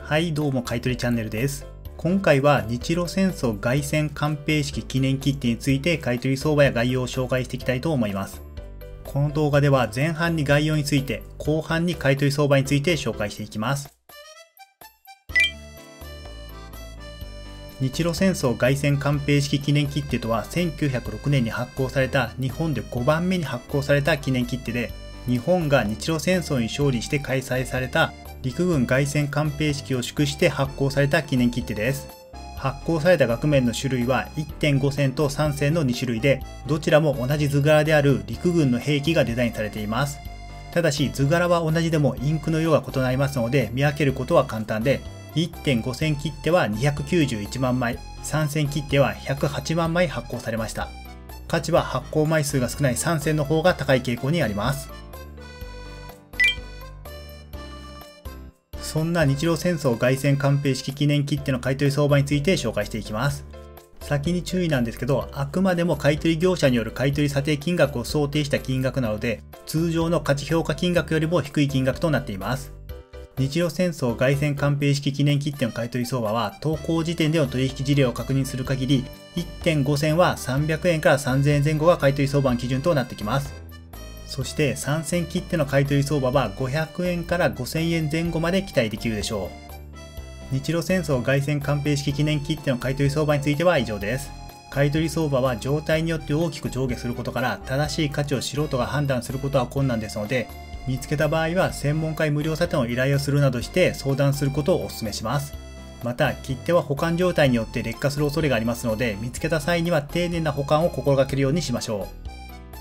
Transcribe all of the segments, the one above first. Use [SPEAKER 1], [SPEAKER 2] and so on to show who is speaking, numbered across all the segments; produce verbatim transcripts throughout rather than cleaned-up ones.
[SPEAKER 1] はいどうも買取チャンネルです。今回は日露戦争凱旋艦兵式記念切手について買取相場や概要を紹介していきたいと思います。この動画では前半に概要について、後半に買取相場について紹介していきます。日露戦争凱旋艦兵式記念切手とはせんきゅうひゃくろくねんに発行された日本でごばんめに発行された記念切手で、日本が日露戦争に勝利して開催された陸軍凱旋艦兵式を祝して発行された記念切手です。発行された額面の種類は いってんご 銭とさん銭のに種類で、どちらも同じ図柄である陸軍の兵器がデザインされています。ただし図柄は同じでもインクの色が異なりますので見分けることは簡単で、いってんご 銭切手はにひゃくきゅうじゅういちまんまい、さん銭切手はひゃくはちまんまい発行されました。価値は発行枚数が少ないさん銭の方が高い傾向にあります。そんな日露戦争凱旋艦兵式記念切手の買取相場について紹介していきます。先に注意なんですけど、あくまでも買取業者による買取査定金額を想定した金額なので、通常の価値評価金額よりも低い金額となっています。日露戦争凱旋艦兵式記念切手の買取相場は、投稿時点での取引事例を確認する限り、いってんご 銭はさんびゃくえんからさんぜんえん前後が買取相場の基準となってきます。そしてさん銭切手の買取相場はごひゃくえんからごせんえん前後まで期待できるでしょう。日露戦争凱旋艦兵式記念切手の買取相場については以上です。買取相場は状態によって大きく上下することから、正しい価値を素人が判断することは困難ですので、見つけた場合は専門家に無料査定の依頼をするなどして相談することをお勧めします。また切手は保管状態によって劣化する恐れがありますので、見つけた際には丁寧な保管を心がけるようにしましょう。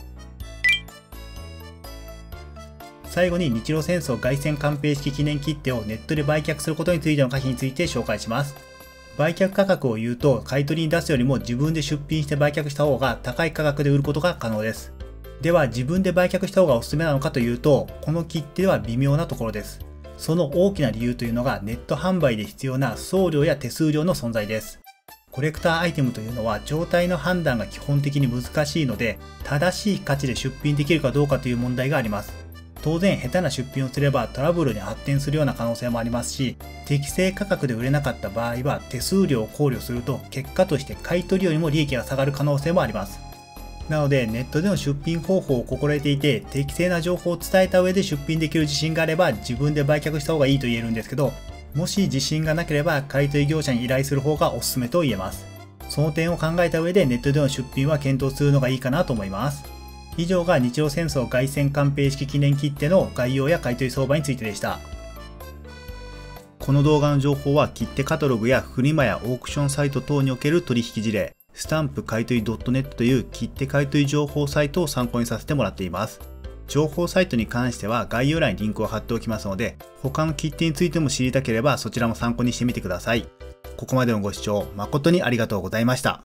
[SPEAKER 1] 最後に日露戦争凱旋艦兵式記念切手をネットで売却することについての可否について紹介します。売却価格を言うと、買取に出すよりも自分で出品して売却した方が高い価格で売ることが可能です。では自分で売却した方がおすすめなのかというと、この切手では微妙なところです。その大きな理由というのがネット販売で必要な送料や手数料の存在です。コレクターアイテムというのは状態の判断が基本的に難しいので、正しい価値で出品できるかどうかという問題があります。当然下手な出品をすればトラブルに発展するような可能性もありますし、適正価格で売れなかった場合は手数料を考慮すると結果として買い取りよりも利益が下がる可能性もあります。なのでネットでの出品方法を心得ていて、適正な情報を伝えた上で出品できる自信があれば自分で売却した方がいいと言えるんですけど、もし自信がなければ買取業者に依頼する方がおすすめと言えます。その点を考えた上でネットでの出品は検討するのがいいかなと思います。以上が日露戦争凱旋艦兵式記念切手の概要や買取相場についてでした。この動画の情報は切手カタログやフリマやオークションサイト等における取引事例、スタンプ買取 .net という切手買取情報サイトを参考にさせてもらっています。情報サイトに関しては概要欄にリンクを貼っておきますので、他の切手についても知りたければそちらも参考にしてみてください。ここまでのご視聴誠にありがとうございました。